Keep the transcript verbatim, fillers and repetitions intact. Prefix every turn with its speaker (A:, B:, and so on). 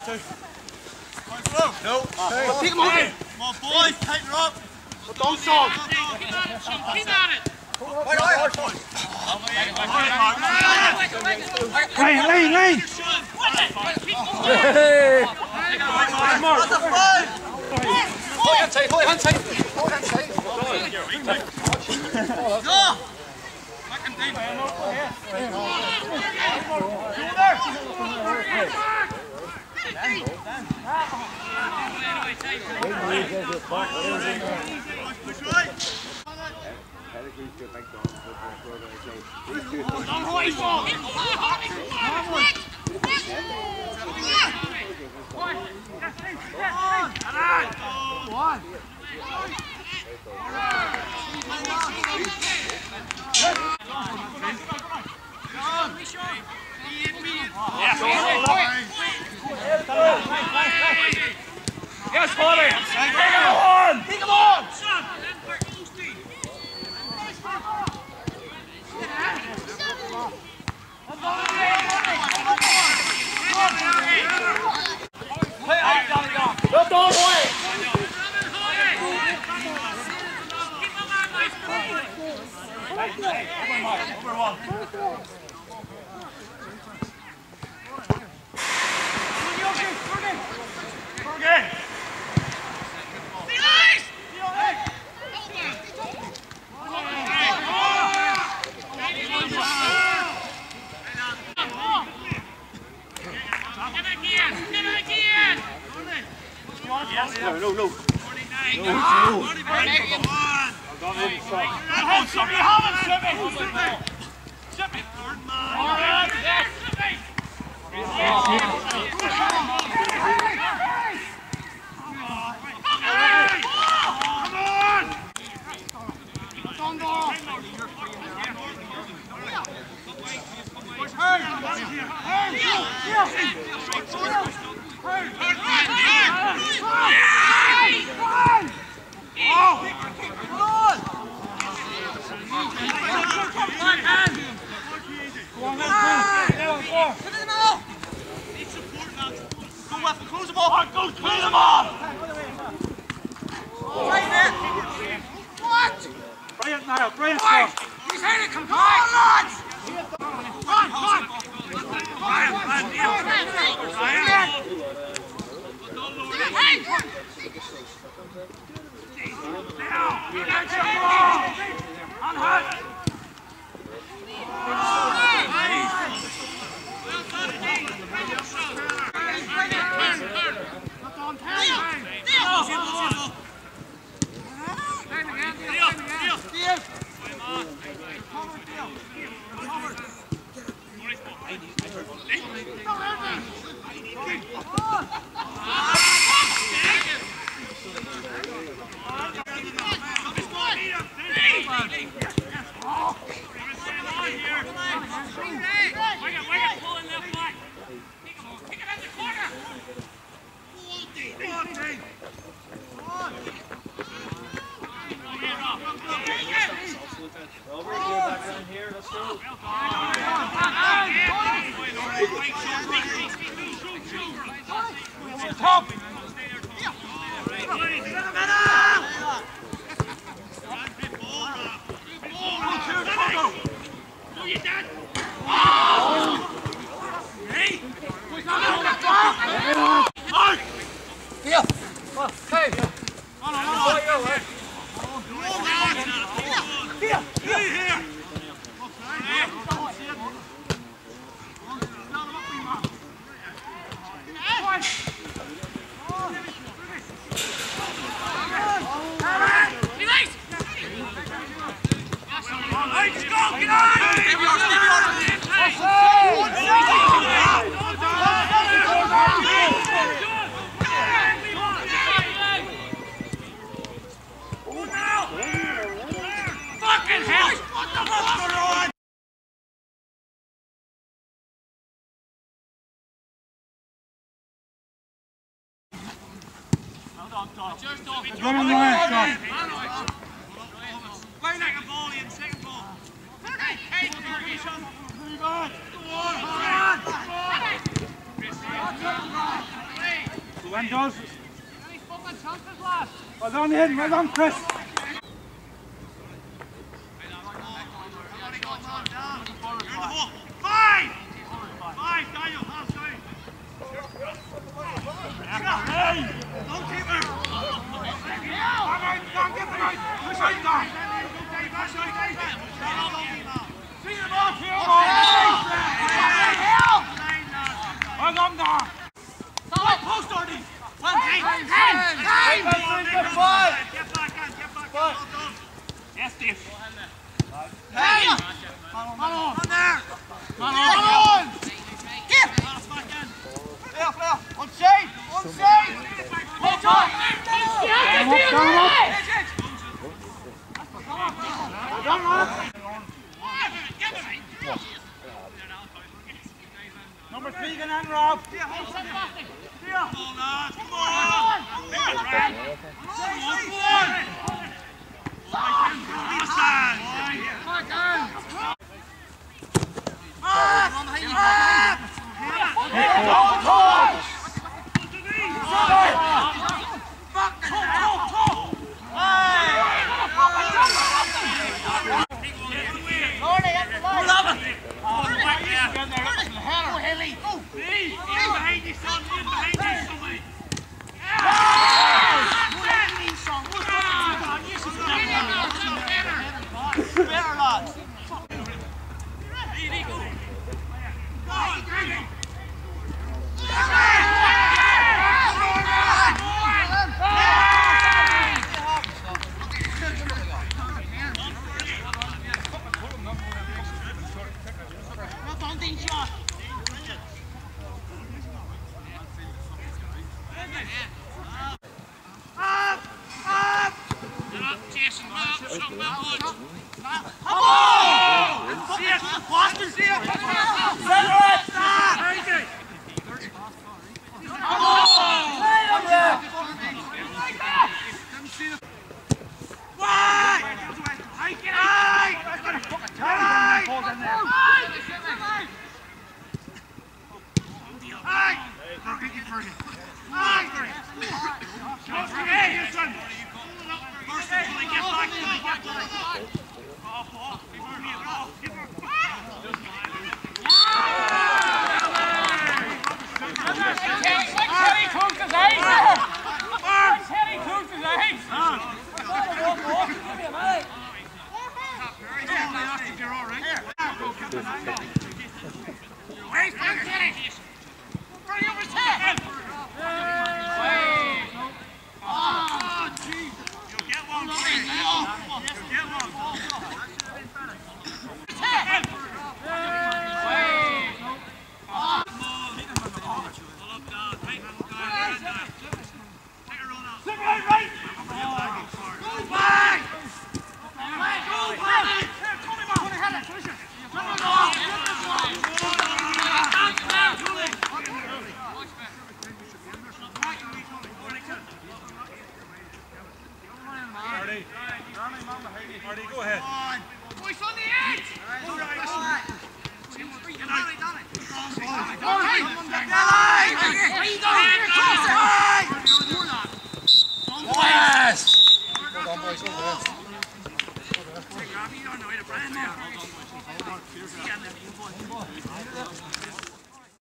A: No.
B: Hey. Pick him up.
A: Come on, boys, take her up.
B: Don't stop.
C: Keep at it, Sean. Keep at it.
B: Lane, lane, lane.
C: Hey.
A: That's a five.
B: Hold hand tight, hold hand tight. Hold hand tight.
A: Go. Back and deep.
C: Yes, Polly! Take him on! Take him on! Left on way! Over one.
B: No, no, no.
C: No, no. Somebody have it, Sippy! Sippy! All right, yes, Sippy!
A: Close the ball. Go through them all. Right there. What?
B: Brilliant now, brilliant
A: Right.
B: stuff.
A: He's hit it. Come on, lads. Run, run.
C: Ryan, Ryan, Ryan. Ryan.
A: Hey.
C: Now, get your ball. Unhurt.
B: Run on the line, Sean.
C: Second ball, Ian, second ball. Hey, hey,
B: Very good.
C: Go on, go on. And does. Well done, Ian. Well done, Chris. Five! Five, Daniel. Half side. Don't keep her. Don't get her out. Push out, Don. See the ball, see the ball. Well done, Don. Post, Artie. One, ten, ten, ten. Get back, get back, well done. Yes, Steve. Hey! Come on, come on. There. Come on. Get. Pass back in. Fair, fair. On side, on side. Hold on. Number three, get on, Rob. Here, hold on. Here. Come on, lads. Come on. Come Artie, go ahead.
A: Boys on the edge! All right, all right.
B: Yes! Well done, boys. Well done.
A: Grab you on the way to Brian there.